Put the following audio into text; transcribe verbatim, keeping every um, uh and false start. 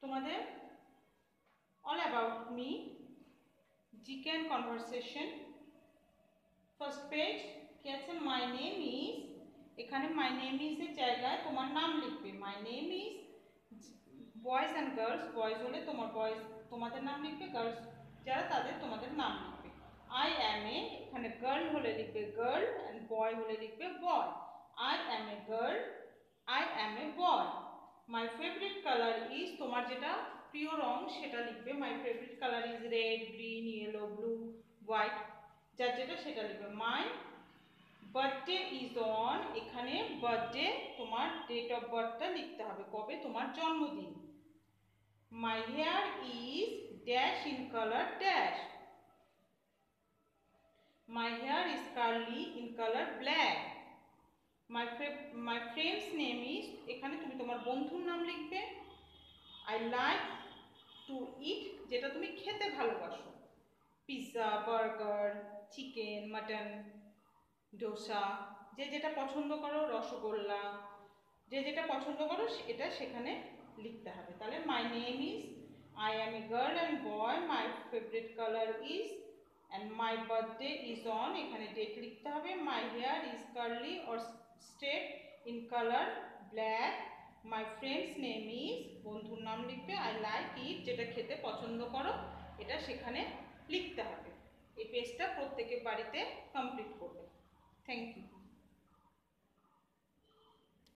তোমাদের all about me GK and conversation first page কি আছে মাই নেম ইজ এখানে মাই নেম ইজ এর জায়গায় তোমার নাম লিখবে my name is boys and girls boys হলে তোমার বয়েজ তোমাদের নাম লিখবে গার্লস যারা তাদের তোমাদের নাম লিখবে আই অ্যাম এ এখানে গার্ল হলে লিখবে গার্ল অ্যান্ড বয় হলে লিখবে boy I am a girl I am a boy my favourite colour is তোমার যেটা প্রিয় রং সেটা লিখবে my favourite colour is red green yellow blue white যার যেটা সেটা লিখবে মাই বার্থডে ইজ অন এখানে বার্থডে তোমার ডেট অফ বার্থটা লিখতে হবে কবে তোমার জন্মদিন my hair is dash in colour dash my hair is curly in colour black my my friends name is এখানে তুমি তোমার বন্ধুর নাম লিখবে আই লাইক টু ইট যেটা তুমি খেতে ভালোবাসো pizza burger chicken mutton dosa যে যেটা পছন্দ করো রসগোল্লা যে যেটা পছন্দ করো এটা সেখানে লিখতে হবে তাহলে my name is I am a girl and boy my favourite colour is and my birthday is on এখানে ডেট লিখতে হবে my hair is curly or straight in colour black my friends name is বন্ধুর নাম লিখবে I like it যেটা খেতে পছন্দ করো এটা সেখানে লিখতে হবে এই পেজটা প্রত্যেকের বাড়িতে কমপ্লিট করবে থ্যাংক ইউ